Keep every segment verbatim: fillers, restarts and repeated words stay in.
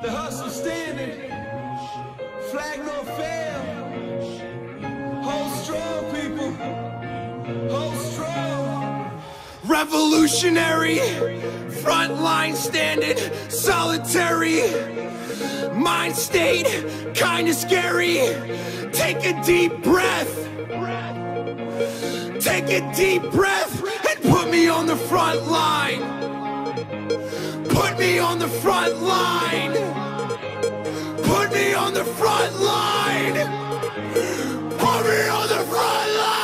The hustle standing, flag no fail. Hold strong, people, hold strong. Revolutionary, front line standing, solitary. Mind state, kinda scary. Take a deep breath. Take a deep breath and put me on the front line. Put me on the front line. Put me on the front line. Put me on the front line.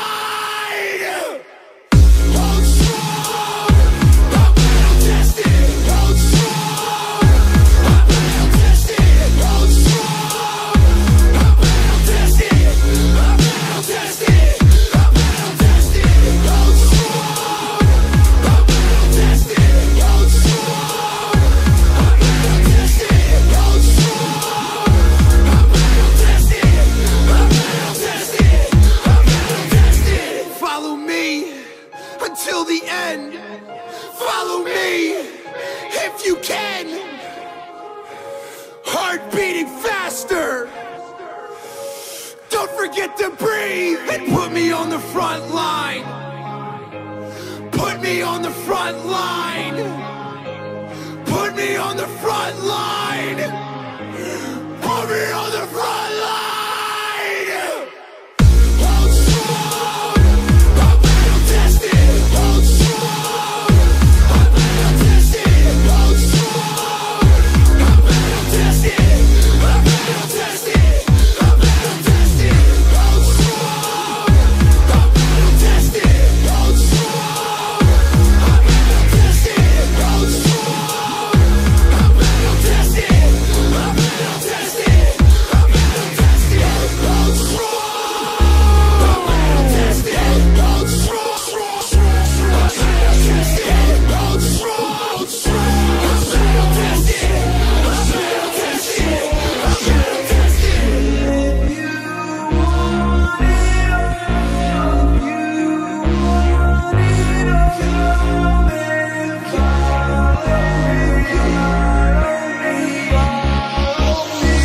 Hold strong. I'm battle tested. Hold strong. I'm battle tested. Hold strong. I'm battle tested. I'm battle tested. I'm battle tested. Hold strong. I'm battle tested. Hold strong. I'm battle tested. Hold strong. I'm battle tested. I'm battle tested. I'm battle tested. Follow me until the end. Follow me if you can. Heart beating faster. Don't forget to breathe and put me on the front line. Put me on the front line. Put me on the front line. Put me on the front line. Hold strong. I'm battle tested. Hold strong. I'm battle tested. Hold strong. I'm battle tested. I'm battle tested. I'm battle tested. Hold strong. I'm battle tested. Hold strong. I'm battle tested. Hold strong. I'm battle tested. I'm battle tested. I'm battle tested. Hold strong. I'm battle tested. Hold strong. I'm battle tested. Hold strong. I'm battle tested. I'm battle tested. I'm battle tested. If you want it all, if you want it all, come and follow me, follow me.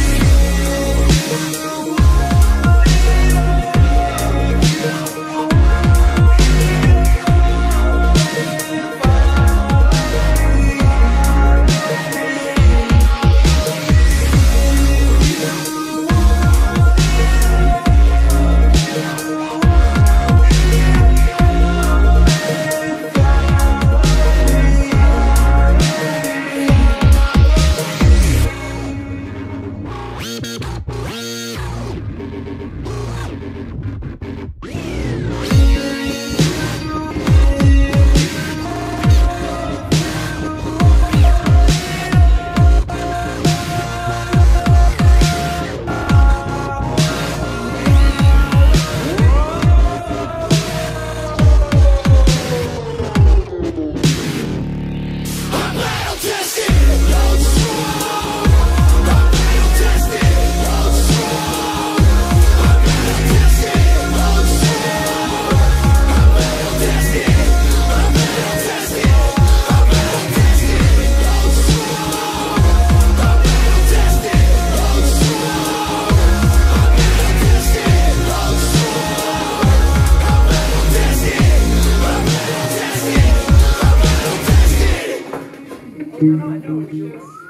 I'm battle tested. Hold strong. I'm battle tested. Hold strong. I'm battle tested. Hold strong. I'm battle tested. I'm battle tested. I'm battle tested. Hold strong. I'm battle tested. Hold strong. I'm battle tested. Hold strong. I'm battle tested. I'm battle tested. I'm battle tested.